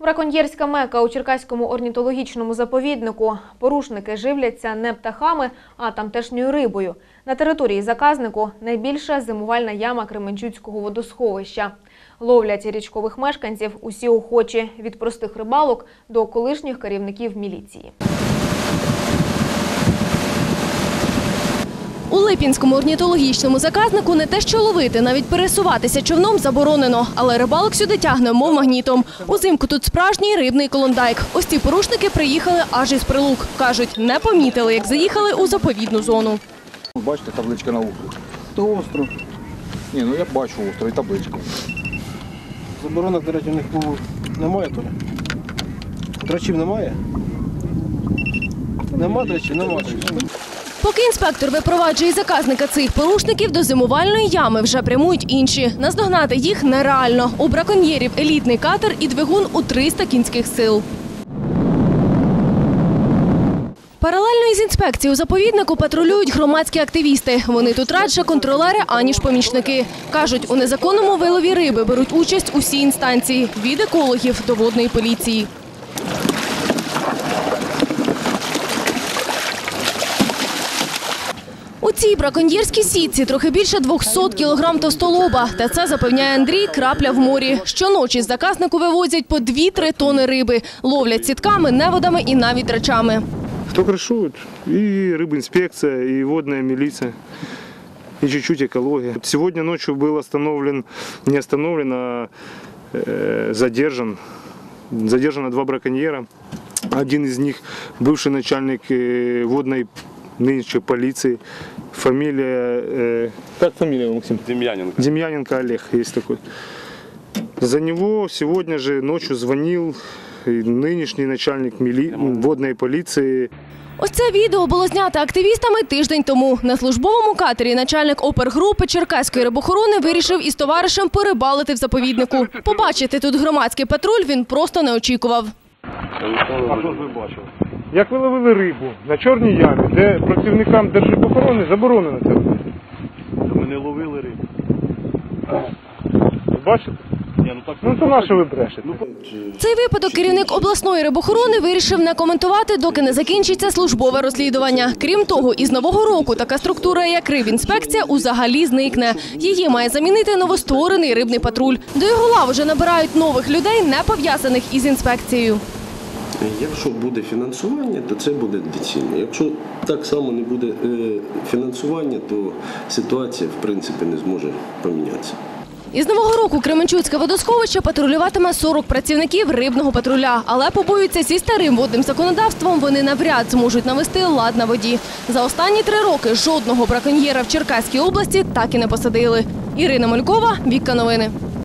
Браконьєрська мека у Черкаському орнітологічному заповіднику. Порушники живляться не птахами, а тамтешньою рибою. На території заказнику найбільша зимувальна яма Кременчуцького водосховища. Ловлять річкових мешканців усі охочі – від простих рибалок до колишніх керівників міліції. У Лип'янському орнітологічному заказнику не те що ловити, навіть пересуватися човном заборонено. Але рибалок сюди тягне, мов магнітом. Узимку тут справжній рибний клондайк. Ось ці порушники приїхали аж із Прилук. Кажуть, не помітили, як заїхали у заповідну зону. Бачите, табличка на вуху. То остров. Ні, ну я бачу остров і табличку. Заборонок, до речі, у них немає, то ли? Драчів немає? Нема драчів? Немає. Поки інспектор випроваджує заказника цих порушників, до зимувальної ями вже прямують інші. Наздогнати їх нереально. У браконьєрів елітний катер і двигун у 300 кінських сил. Паралельно із інспекцією у заповіднику патрулюють громадські активісти. Вони тут радше контролери, аніж помічники. Кажуть, у незаконному вилові риби беруть участь усі інстанції – від екологів до водної поліції. У цій браконьєрській сітці трохи більше 200 кілограм товстолоба. Та це, запевняє Андрій, крапля в морі. Щоночі з заказнику вивозять по 2-3 тони риби. Ловлять сітками, неводами і навіть драчами. Кто крышует? И рыбинспекция, и водная милиция, и чуть-чуть экология. Сегодня ночью был остановлен, не остановлен, а задержан. Задержано 2 браконьера. Один из них бывший начальник водной нынче полиции. Фамилия, как фамилия, Максим? Демьяненко. Демьяненко Олег, есть такой. За него сегодня же ночью звонил нинішній начальник водної поліції. Ось це відео було знято активістами тиждень тому. На службовому катері начальник опергрупи Черкаської рибохорони вирішив із товаришем порибалити в заповіднику. Побачити тут громадський патруль він просто не очікував. А що ж ви бачили? Як ви ловили рибу на Чорній ямі, де працівникам Держрибохорони заборонено це робити? Ми не ловили рибу. Ви бачите? Ну то на що ви брешете? Цей випадок керівник обласної рибохорони вирішив не коментувати, доки не закінчиться службове розслідування. Крім того, із нового року така структура, як рибінспекція, взагалі зникне. Її має замінити новостворений рибний патруль. До його лав вже набирають нових людей, не пов'язаних із інспекцією. Якщо буде фінансування, то це буде доцільно. Якщо так само не буде фінансування, то ситуація, в принципі, не зможе помінятися. Із нового року Кременчуцьке водосховище патрулюватиме 40 працівників рибного патруля. Але побоюються, зі старим водним законодавством вони навряд зможуть навести лад на воді. За останні 3 роки жодного браконьєра в Черкаській області так і не посадили. Ірина Малькова, Вікка Новини.